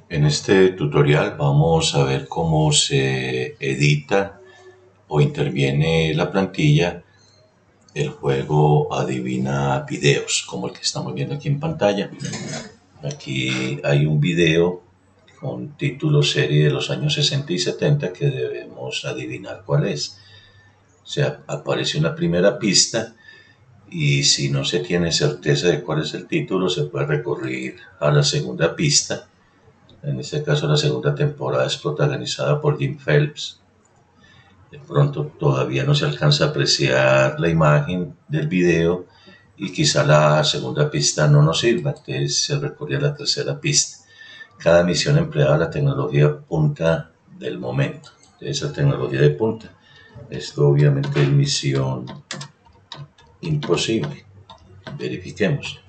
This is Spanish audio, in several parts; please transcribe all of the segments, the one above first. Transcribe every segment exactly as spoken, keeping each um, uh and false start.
En este tutorial vamos a ver cómo se edita o interviene la plantilla el juego Adivina Videos, como el que estamos viendo aquí en pantalla. Aquí hay un video con título serie de los años sesenta y setenta que debemos adivinar cuál es. O sea, aparece una primera pista y si no se tiene certeza de cuál es el título, se puede recurrir a la segunda pista. En este caso, la segunda temporada es protagonizada por Jim Phelps. De pronto todavía no se alcanza a apreciar la imagen del video y quizá la segunda pista no nos sirva, entonces se recurre a la tercera pista. Cada misión empleaba la tecnología punta del momento, esa tecnología de punta. Esto obviamente es misión imposible. Verifiquemos.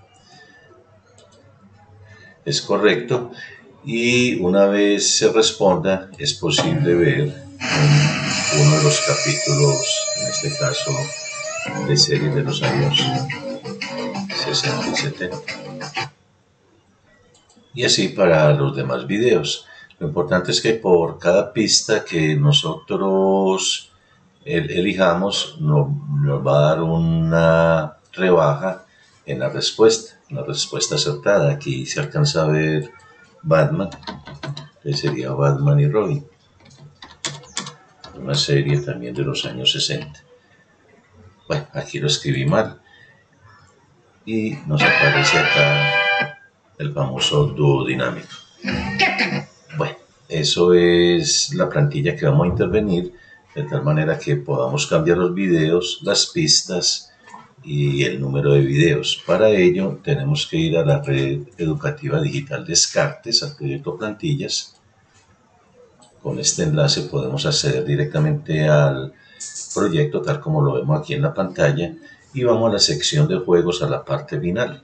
Es correcto. Y una vez se responda, es posible ver uno de los capítulos, en este caso, de series de los años sesenta y setenta. Y así para los demás videos. Lo importante es que por cada pista que nosotros elijamos, nos, nos va a dar una rebaja en la respuesta, una respuesta acertada. Aquí se alcanza a ver Batman, que sería Batman y Robin, una serie también de los años sesenta. Bueno, aquí lo escribí mal y nos aparece acá el famoso dúo dinámico. Bueno, eso es la plantilla que vamos a intervenir de tal manera que podamos cambiar los videos, las pistas y el número de videos. Para ello tenemos que ir a la red educativa digital Descartes, al proyecto Plantillas. Con este enlace podemos acceder directamente al proyecto tal como lo vemos aquí en la pantalla y vamos a la sección de juegos a la parte final.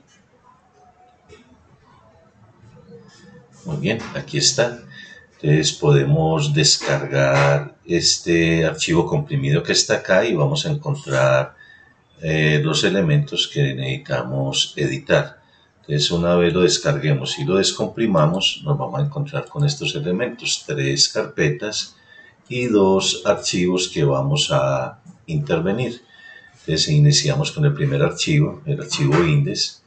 Muy bien, aquí está. Entonces podemos descargar este archivo comprimido que está acá y vamos a encontrar eh, los elementos que necesitamos editar. Entonces una vez lo descarguemos y lo descomprimamos, nos vamos a encontrar con estos elementos, tres carpetas y dos archivos que vamos a intervenir. Entonces iniciamos con el primer archivo, el archivo index.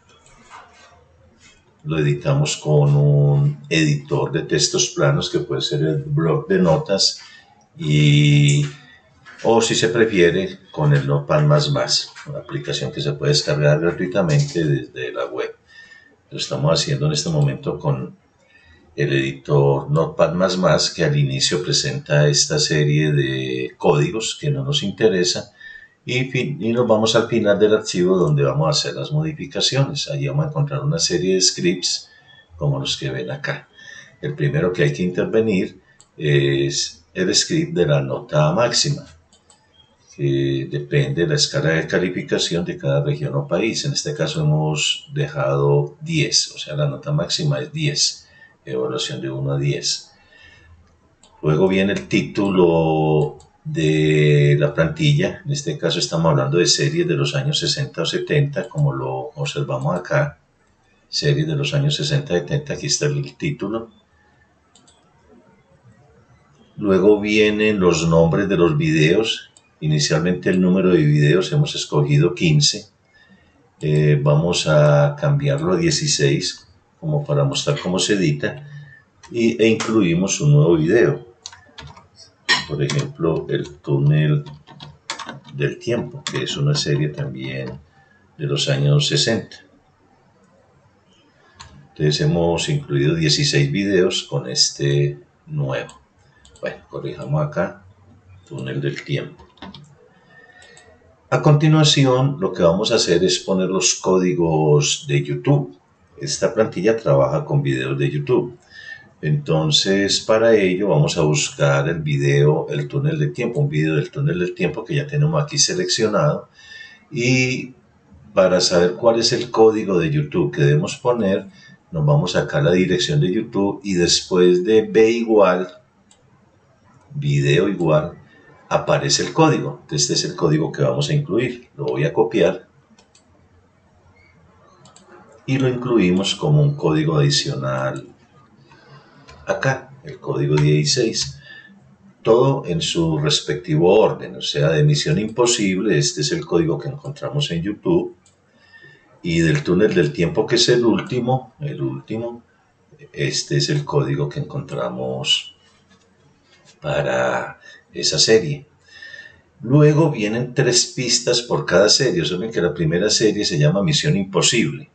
Lo editamos con un editor de textos planos que puede ser el blog de notas y o si se prefiere con el Notepad más más, una aplicación que se puede descargar gratuitamente desde la web. Lo estamos haciendo en este momento con el editor Notepad más más, que al inicio presenta esta serie de códigos que no nos interesa y, y nos vamos al final del archivo donde vamos a hacer las modificaciones. Allí vamos a encontrar una serie de scripts como los que ven acá. El primero que hay que intervenir es el script de la nota máxima, que depende de la escala de calificación de cada región o país. En este caso hemos dejado diez, o sea la nota máxima es diez, evaluación de uno a diez. Luego viene el título de la plantilla, en este caso estamos hablando de series de los años sesenta o setenta, como lo observamos acá, series de los años sesenta y setenta, aquí está el título. Luego vienen los nombres de los videos, inicialmente el número de videos hemos escogido quince, eh, vamos a cambiarlo a dieciséis como para mostrar cómo se edita y, e incluimos un nuevo video. Por ejemplo, el túnel del tiempo, que es una serie también de los años sesenta. Entonces hemos incluido dieciséis videos con este nuevo. Bueno, corrijamos acá, túnel del tiempo. A continuación, lo que vamos a hacer es poner los códigos de YouTube. Esta plantilla trabaja con videos de YouTube. Entonces, para ello vamos a buscar el video El túnel del tiempo, un video del túnel del tiempo que ya tenemos aquí seleccionado. Y para saber cuál es el código de YouTube que debemos poner, nos vamos acá a la dirección de YouTube y después de B igual, video igual, aparece el código. Este es el código que vamos a incluir. Lo voy a copiar y lo incluimos como un código adicional acá, el código dieciséis. Todo en su respectivo orden, o sea, de Misión Imposible, este es el código que encontramos en YouTube, y del Túnel del Tiempo, que es el último, el último, este es el código que encontramos para esa serie. Luego vienen tres pistas por cada serie. Saben que la primera serie se llama Misión Imposible.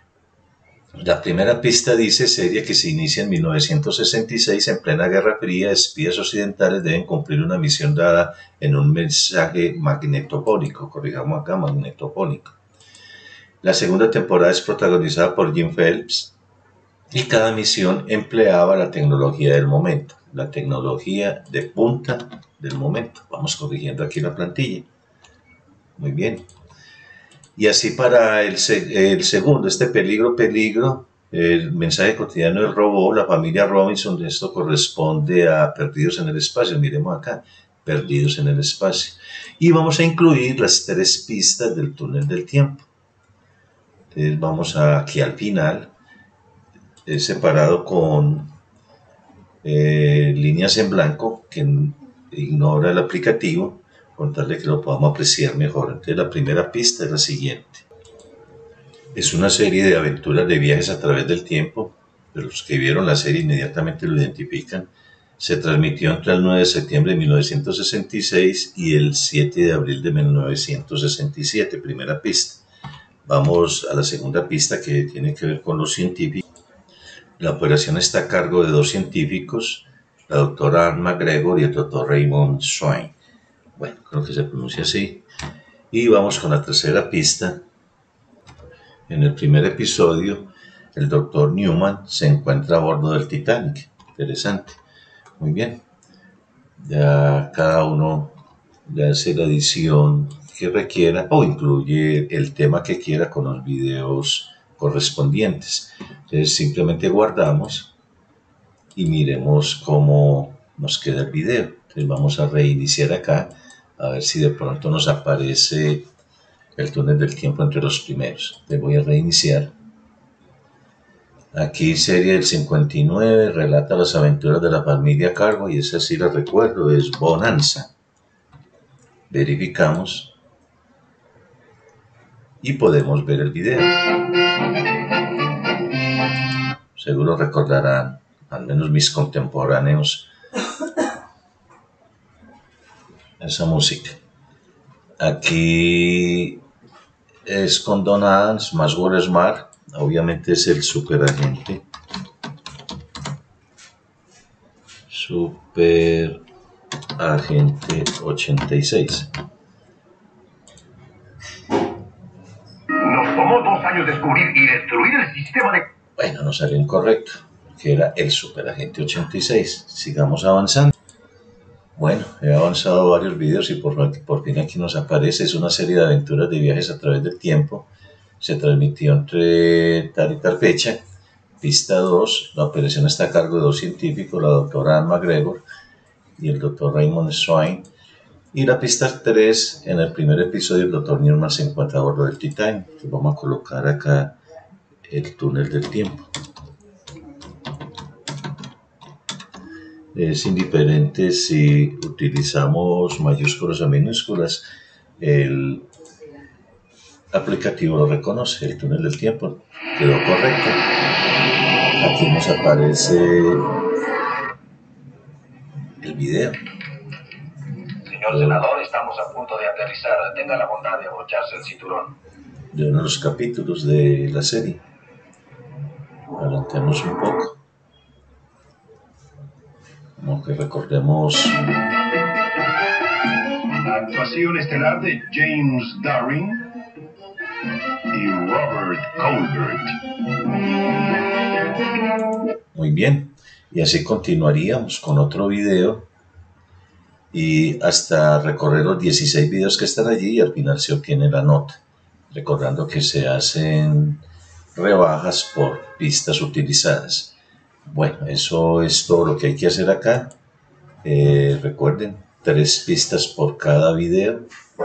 La primera pista dice: serie que se inicia en mil novecientos sesenta y seis, en plena Guerra Fría, espías occidentales deben cumplir una misión dada en un mensaje magnetofónico, corrijamos acá, magnetofónico. La segunda temporada es protagonizada por Jim Phelps y cada misión empleaba la tecnología del momento, la tecnología de punta del momento. Vamos corrigiendo aquí la plantilla. Muy bien. Y así para el, el segundo, este peligro, peligro, el mensaje cotidiano del robot, la familia Robinson, esto corresponde a Perdidos en el Espacio. Miremos acá, Perdidos en el Espacio. Y vamos a incluir las tres pistas del Túnel del Tiempo. Entonces vamos a, aquí al final, eh, separado con eh, líneas en blanco, que ignora el aplicativo, con tal de que lo podamos apreciar mejor. Entonces la primera pista es la siguiente. Es una serie de aventuras de viajes a través del tiempo. De los que vieron la serie inmediatamente lo identifican. Se transmitió entre el nueve de septiembre de mil novecientos sesenta y seis y el siete de abril de mil novecientos sesenta y siete. Primera pista. Vamos a la segunda pista, que tiene que ver con los científicos. La operación está a cargo de dos científicos, la doctora Anne McGregor y el doctor Raymond Swain. Bueno, creo que se pronuncia así. Y vamos con la tercera pista. En el primer episodio, el doctor Newman se encuentra a bordo del Titanic. Interesante. Muy bien. Ya cada uno le hace la edición que requiera o incluye el tema que quiera con los videos correspondientes. Entonces simplemente guardamos y miremos cómo nos queda el video. Entonces vamos a reiniciar acá, a ver si de pronto nos aparece el túnel del tiempo entre los primeros. Le voy a reiniciar. Aquí serie del cincuenta y nueve, relata las aventuras de la familia Cargo, y esa sí la recuerdo, es Bonanza. Verificamos y podemos ver el video. Seguro recordarán, al menos mis contemporáneos, esa música. Aquí es con Don Adams, Maxwell Smart, obviamente es el superagente. Superagente ochenta y seis. Nos tomó dos años descubrir y destruir el sistema de... Bueno, no salió incorrecto, que era el superagente ochenta y seis. Sigamos avanzando. Bueno, he avanzado varios videos y por, por fin aquí nos aparece. Es una serie de aventuras de viajes a través del tiempo. Se transmitió entre tal y tal fecha. Pista dos, la operación está a cargo de dos científicos, la doctora Anne McGregor y el doctor Raymond Swain. Y la pista tres, en el primer episodio, el doctor Newman se encuentra a bordo del Titanic. Entonces vamos a colocar acá el túnel del tiempo. Es indiferente si utilizamos mayúsculas o minúsculas, el aplicativo lo reconoce. El túnel del tiempo quedó correcto. Aquí nos aparece el video. Señor senador, estamos a punto de aterrizar. Tenga la bondad de abrocharse el cinturón. De uno de los capítulos de la serie. Adelantemos un poco. Como que recordemos. Actuación estelar de James Darwin y Robert Colbert. Muy bien. Y así continuaríamos con otro video. Y hasta recorrer los dieciséis videos que están allí y al final se obtiene la nota. Recordando que se hacen rebajas por pistas utilizadas. Bueno, eso es todo lo que hay que hacer acá. Eh, recuerden, tres pistas por cada video,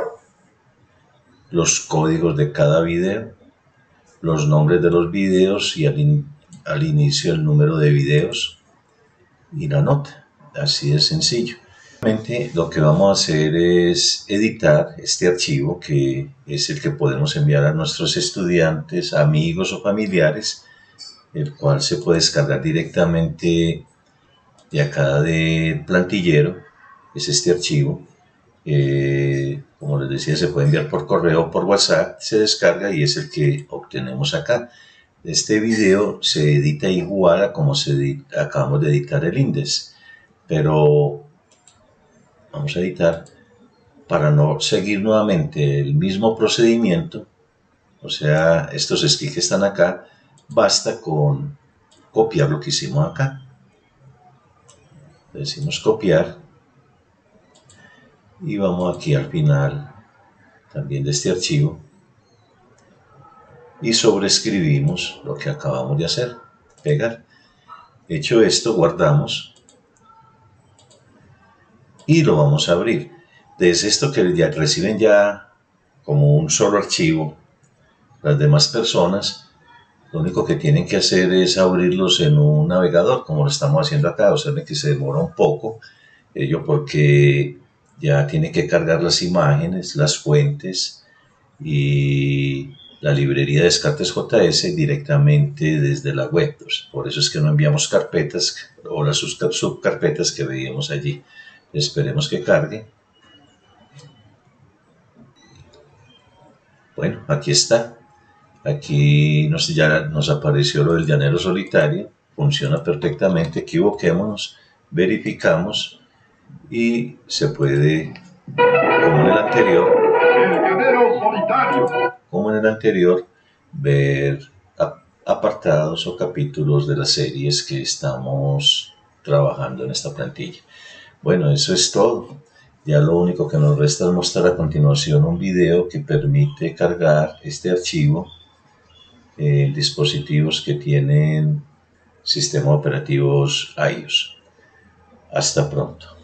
los códigos de cada video, los nombres de los videos y al, in al inicio el número de videos, y la nota. Así de sencillo. Lo que vamos a hacer es editar este archivo, que es el que podemos enviar a nuestros estudiantes, amigos o familiares, el cual se puede descargar directamente de acá de Plantillero. Es este archivo. Eh, como les decía, se puede enviar por correo o por WhatsApp, se descarga y es el que obtenemos acá. Este video se edita igual a como se edita, acabamos de editar el índice, pero vamos a editar para no seguir nuevamente el mismo procedimiento. O sea, estos sticks que están acá, basta con copiar lo que hicimos acá. Le decimos copiar y vamos aquí al final también de este archivo y sobreescribimos lo que acabamos de hacer, pegar. Hecho esto, guardamos y lo vamos a abrir. Desde esto que ya reciben ya como un solo archivo las demás personas, lo único que tienen que hacer es abrirlos en un navegador, como lo estamos haciendo acá. Observen que se demora un poco, ello porque ya tiene que cargar las imágenes, las fuentes y la librería de Descartes J S directamente desde la web. Por eso es que no enviamos carpetas o las subcarpetas que veíamos allí. Esperemos que cargue. Bueno, aquí está. Aquí nos, ya nos apareció lo del llanero solitario. Funciona perfectamente. Equivoquémonos, verificamos y se puede, como en el anterior, El llanero solitario. como en el anterior, ver apartados o capítulos de las series que estamos trabajando en esta plantilla. Bueno, eso es todo. Ya lo único que nos resta es mostrar a continuación un video que permite cargar este archivo en dispositivos que tienen sistemas operativos iOS. Hasta pronto.